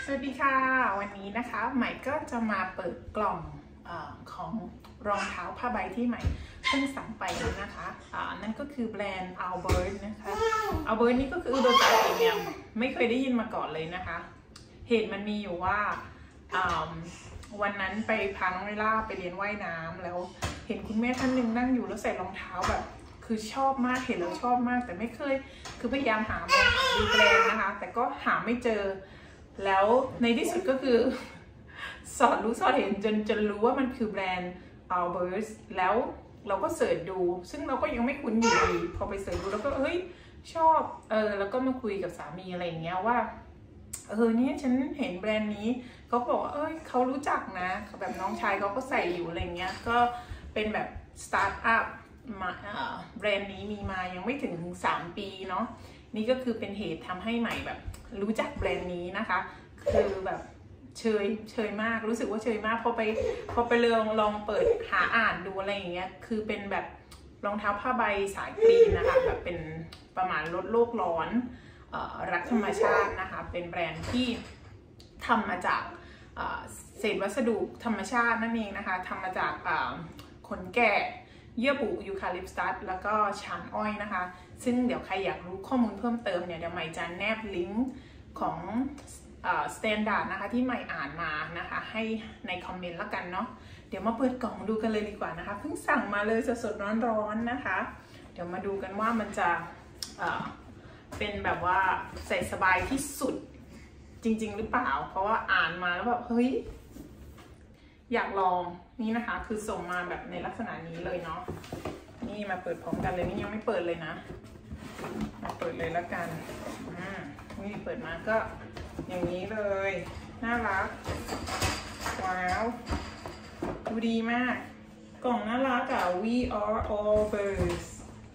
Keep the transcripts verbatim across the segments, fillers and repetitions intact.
สวัสดีค่ะวันนี้นะคะใหม่ก็จะมาเปิดกล่องอของรองเท้าผ้าใบที่ใหม่เพิ่งสั่งไปนะคะะนั่นก็คือแบรนด์ Albert นะคะ Albert นี่ก็คือโดยตัวเองเนี่ยไม่เคยได้ยินมาก่อนเลยนะคะเหตุมันมีอยู่ว่าวันนั้นไปพาน้องเวล่าไปเรียนว่ายน้ำแล้วเห็นคุณแม่ท่านหนึ่งนั่งอยู่แล้วใส่รองเท้าแบบคือชอบมากเห็นแล้วชอบมากแต่ไม่เคยคือพยายามหาดูแบรนด์นะคะแต่ก็หาไม่เจอแล้วในที่สุดก็คือสอดรู้สอดเห็นจนจนรู้ว่ามันคือแบรนด์ Albert แล้วเราก็เสิร์ชดูซึ่งเราก็ยังไม่คุ้นอยู่ดีพอไปเสิร์ชดูแล้วก็เฮ้ยชอบเออแล้วก็มาคุยกับสามีอะไรอย่างเงี้ยว่าเออเนี่ยฉันเห็นแบรนด์นี้เขาบอกว่าเอ้ยเขารู้จักนะแบบน้องชายเขาก็ใส่อยู่อะไรเงี้ยก็เป็นแบบสตาร์ทอัพมาแบรนด์นี้มีมายังไม่ถึงสามปีเนาะนี่ก็คือเป็นเหตุทำให้ใหม่แบบรู้จักแบรนด์นี้นะคะคือแบบเชยเชยมากรู้สึกว่าเชยมากพอไปพอไปลองลองเปิดหาอ่านดูอะไรอย่างเงี้ยคือเป็นแบบรองเท้าผ้าใบสายกรีนนะคะแบบเป็นประมาณลดโลกร้อนรักธรรมชาตินะคะเป็นแบรนด์ที่ทำมาจากเศษวัสดุธรรมชาตินั่นเองนะคะทำมาจากขนแกะเยื่อบุยูคาลิปตัสแล้วก็ชานอ้อยนะคะซึ่งเดี๋ยวใครอยากรู้ข้อมูลเพิ่มเติมเนี่ยเดี๋ยวใหม่จะแนบลิงก์ของสแตนดาร์ดนะคะที่ใหม่อ่านมานะคะให้ในคอมเมนต์แล้วกันเนาะเดี๋ยวมาเปิดกล่องดูกันเลยดีกว่านะคะเพิ่งสั่งมาเลยสดๆร้อนๆนะคะเดี๋ยวมาดูกันว่ามันจะเป็นแบบว่าใส่สบายที่สุดจริงๆหรือเปล่าเพราะว่าอ่านมาแล้วแบบเฮ้ยอยากลองนี่นะคะคือส่งมาแบบในลักษณะนี้เลยเนาะนี่มาเปิดพร้อมกันเลยนี่ยังไม่เปิดเลยนะมาเปิดเลยแล้วกันอ่านี่เปิดมาก็อย่างนี้เลยน่ารักว้าวดูดีมากกล่องน่ารักอะ We are all birds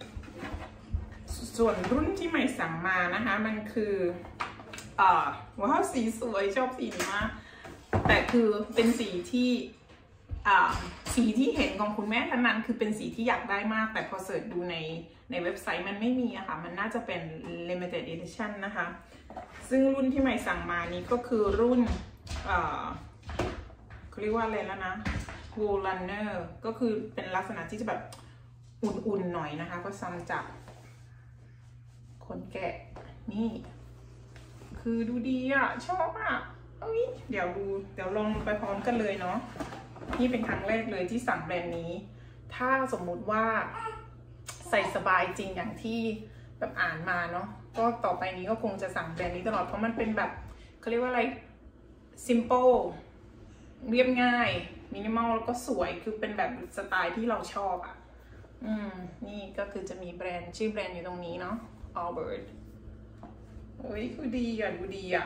ส่วนรุ่นที่ใหม่สั่งมานะคะมันคืออ่าว้าวสีสวยชอบสีนี้มากแต่คือเป็นสีที่อ่าสีที่เห็นของคุณแม่ท่านนั้นคือเป็นสีที่อยากได้มากแต่พอเสิร์ชดูในในเว็บไซต์มันไม่มีอะค่ะมันน่าจะเป็น limited edition นะคะซึ่งรุ่นที่ใหม่สั่งมานี้ก็คือรุ่นอ่าเขาเรียกว่าอะไรแล้วนะ Wool Runner ก็คือเป็นลักษณะที่จะแบบอุ่นๆหน่อยนะคะก็ซ้ำจากขนแกะนี่คือดูดีอ่ะชอบอ่ะเอ้ยเดี๋ยวดูเดี๋ยวลองไปพร้อมกันเลยเนาะนี่เป็นครั้งแรกเลยที่สั่งแบรนด์นี้ถ้าสมมุติว่าใส่สบายจริงอย่างที่แบบอ่านมาเนาะก็ต่อไปนี้ก็คงจะสั่งแบรนด์นี้ตลอดเพราะมันเป็นแบบเขาเรียกว่าอะไร simple เรียบง่ายมินิมอลแล้วก็สวยคือเป็นแบบสไตล์ที่เราชอบอ่ะอืมนี่ก็คือจะมีแบรนด์ชื่อแบรนด์อยู่ตรงนี้เนาะ Albert เฮ้ยคือดีอ่ะดูดีอ่ะ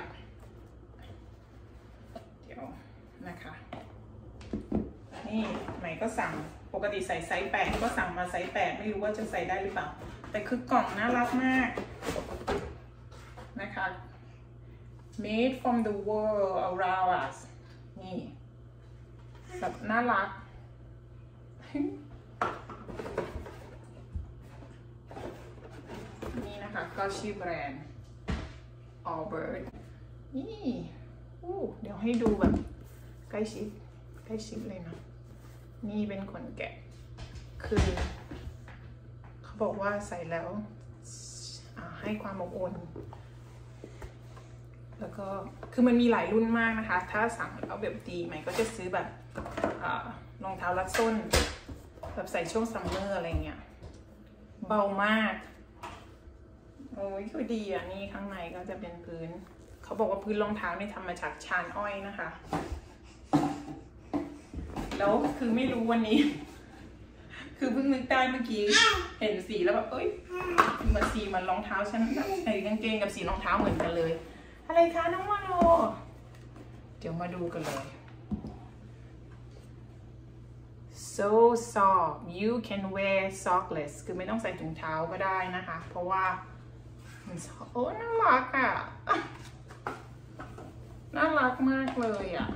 เดี๋ยวนะคะนี่ใหม่ก็สั่งปกติใส่ไซส์แปดก็สั่งมาไซส์แปดไม่รู้ว่าจะใส่ได้หรือเปล่าแต่คือกล่องน่ารักมากนะคะ made from the world around us นี่แบบน่ารักนี่นะคะก็ชื่อแบรนด์ Albert นี่อู้เดี๋ยวให้ดูแบบใกล้ชิดใกล้ชิดเลยนะนี่เป็นขนแกะคือเขาบอกว่าใส่แล้วให้ความอบอุ่นแล้วก็คือมันมีหลายรุ่นมากนะคะถ้าสั่งเอาแบบดีใหม่ก็จะซื้อแบบรองเท้ารัดส้นแบบใส่ช่วงซัมเมอร์อะไรเงี้ยเบามากโอ้ยคือดีอ่ะนี่ข้างในก็จะเป็นพื้นเขาบอกว่าพื้นรองเท้านี่ทำมาจากชานอ้อยนะคะแล้วคือไม่รู้วันนี้คือเพิ่งนึกได้เมื่อกี้เห็นสีแล้วแบบเอ้ยเหมือนสีมันรองเท้าฉันใส่กางเกงกับสีรองเท้าเหมือนกันเลยอะไรคะน้องวาโลเดี๋ยวมาดูกันเลย so soft you can wear sockless คือไม่ต้องใส่ถุงเท้าก็ได้นะคะเพราะว่ามันโอ้น่ารักอ่ะน่ารักมากเลยอ่ะ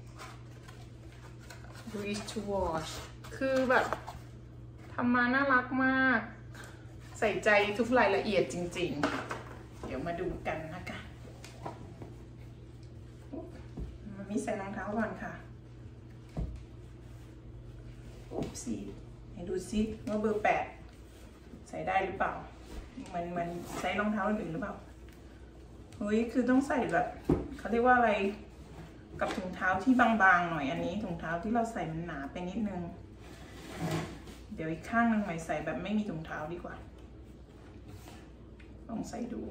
Breeze to wash คือแบบทำมาน่ารักมากใส่ใจทุกรายละเอียดจริงๆเดี๋ยวมาดูกันนะคะใส่รองเท้าก่อนค่ะอุ๊บสิให้ดูซิว่าเบอร์แปดใส่ได้หรือเปล่าเหมือนเหมือนใส่รองเท้าอื่นหรือเปล่าเฮ้ยคือต้องใส่แบบเขาเรียกว่าอะไรกับถุงเท้าที่บางๆหน่อยอันนี้ถุงเท้าที่เราใส่มันหนาไปนิดนึงเดี๋ยวอีกข้างนึงใหม่ใส่แบบไม่มีถุงเท้าดีกว่าลองใส่ดู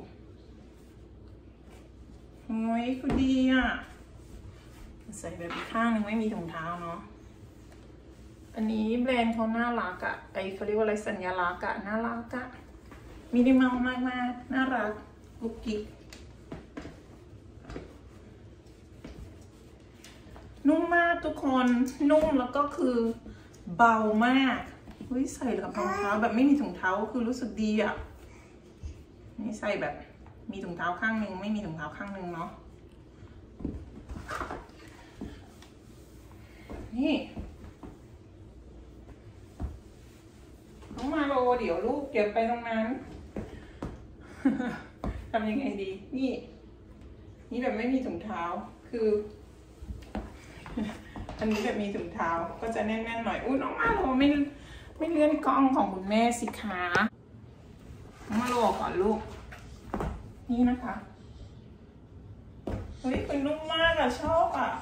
โอ้ยคือดีอ่ะใส่แบบอีกข้างนึงไม่มีถุงเท้าเนาะอันนี้แบรนด์เขาน่ารักอะไอเขาเรียกว่าอะไรสัญลักษณ์อะน่ารักอะมินิมอลมากมากน่ารักกุ๊กกิ๊กนุ่มมากทุกคนนุ่มแล้วก็คือเบามากเฮ้ยใส่กับรองเท้าแบบไม่มีถุงเท้าคือรู้สึกดีอะนี่ใส่แบบมีถุงเท้าข้างหนึ่งไม่มีถุงเท้าข้างหนึ่งเนาะนี่น้องมาโลเดี๋ยวลูกเก็บไปตรงนั้นทำยังไงดีนี่นี่แบบไม่มีถุงเท้าคืออันนี้แบบมีถุงเท้าก็จะแน่นๆหน่อยอุ้ยน้องมาโลไม่ไม่เลื่อนกล้องของคุณแม่สิคะน้องมาโลก่อนลูกนี่นะคะเฮ้ยเป็นนุ่มมากอะชอบอะ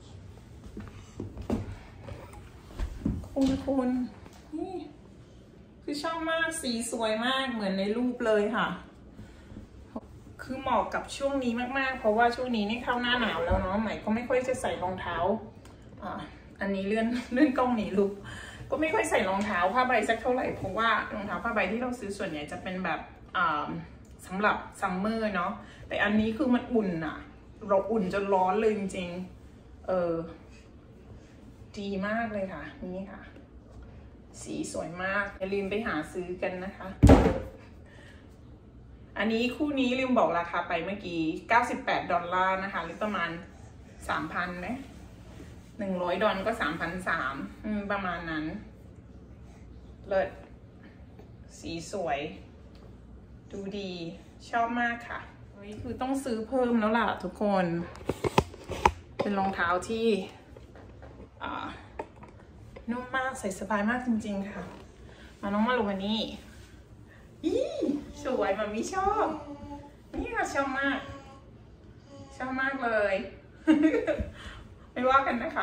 คุณคุณนี่คือชอบมากสีสวยมากเหมือนในรูปเลยค่ะคือเหมาะกับช่วงนี้มากๆเพราะว่าช่วงนี้นี่เข้าหน้าหนาวแล้วเนาะใหม่ก็ไม่ค่อยจะใส่รองเท้าอ่าอันนี้เลื่อนเลื่อนกล้องหนีลูกก็ไม่ค่อยใส่รองเท้าผ้าใบสักเท่าไหร่เพราะว่ารองเท้าผ้าใบที่เราซื้อส่วนใหญ่จะเป็นแบบอ่าสำหรับซัมเมอร์เนาะแต่อันนี้คือมันอุ่นอะเราอุ่นจนร้อนเลยจริงๆเออดีมากเลยค่ะนี่ค่ะสีสวยมากอย่าลืมไปหาซื้อกันนะคะอันนี้คู่นี้ลืมบอกราคาไปเมื่อกี้เก้าสิบแปดดอลลาร์นะคะหรือประมาณ สามพัน ไหมหนึ่งร้อยดอลก็ สามพันสามร้อย อืมประมาณนั้นเลิศสีสวยดูดีชอบมากค่ะนี่คือต้องซื้อเพิ่มแล้วล่ะทุกคนเป็นรองเท้าที่อ่านุ่มมากใส่สบายมากจริงๆค่ะมาน้องมาลูวันนี้อีสวยมามิชอบนี่ค่ะชอบมากชอบมากเลยไม่ว่ากันนะคะ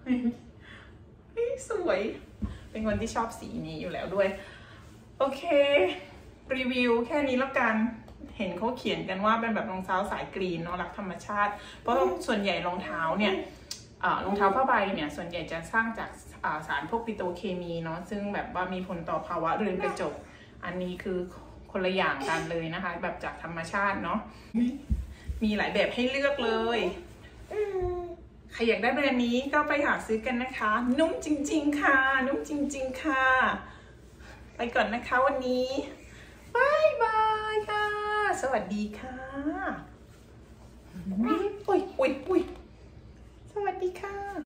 สวยเป็นคนที่ชอบสีนี้อยู่แล้วด้วยโอเครีวิวแค่นี้แล้วกันเห็นเขาเขียนกันว่าเป็นแบบรองเท้าสายกรีนเนาะรักธรรมชาติเพราะส่วนใหญ่รองเท้าเนี่ยรองเท้าผ้าใบเนี่ยส่วนใหญ่จะสร้างจากสารพวกปิโตรเคมีเนาะซึ่งแบบว่ามีผลต่อภาวะเรือนกระจกอันนี้คือคนละอย่างกันเลยนะคะแบบจากธรรมชาติเนาะมีหลายแบบให้เลือกเลยใครอยากได้แบรนด์นี้ก็ไปหาซื้อกันนะคะนุ่มจริงๆค่ะนุ่มจริงๆค่ะไปก่อนนะคะวันนี้บายบายค่ะสวัสดีค่ะอุ้ยอุ้ยอุ้ยสวัสดีค่ะ